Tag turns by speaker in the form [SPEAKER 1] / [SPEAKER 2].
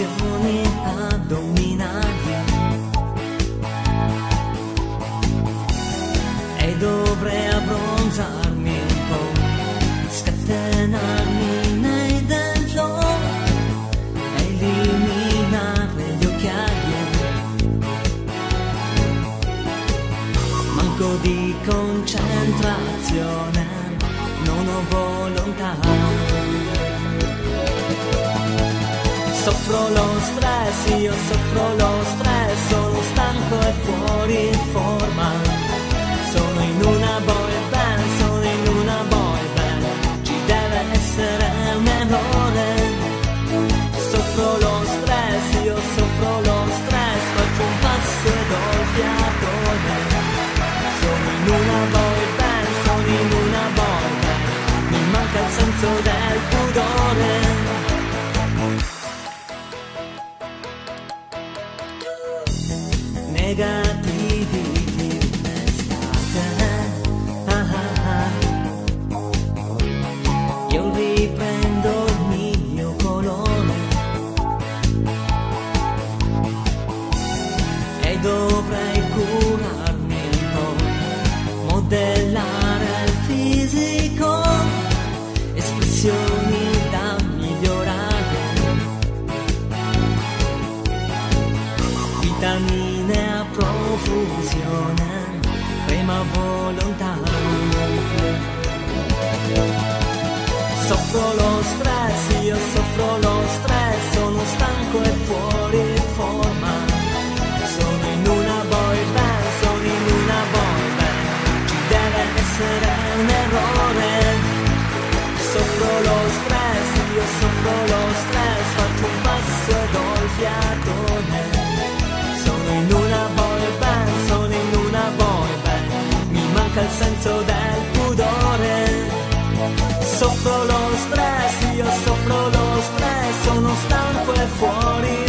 [SPEAKER 1] espressioni addominali e dovrei abbronzarmi un po', scatenarmi nei dentro e eliminare gli occhiali. Manco di concentrazione, non ho volontà. Soffro lo stress, io soffro lo stress, sono stanco e fuori forma. Sono in una boy band, sono in una boy band, ci deve essere un errore. Soffro lo stress, io soffro lo stress, faccio un passo e do il fiatone. Sono in una boy band, sono in una boy band, mi manca il senso del pudore. Negativi di un'estate, io riprendo il mio colore e dovrei curarmi un po', modellare il fisico, espressioni da migliorare, vitamine a profusione, prima volontà. Soffro lo stress, io soffro lo stress, sono stanco e fuori forma. Sono in una boy band, sono in una boy band, ci deve essere un errore. Soffro lo stress, io soffro lo stress, faccio un passo e do il fiatone. Sono in una boy band, sono in una boy band, mi manca il senso del pudore. Soffro lo stress, io soffro lo stress, sono stanco e fuori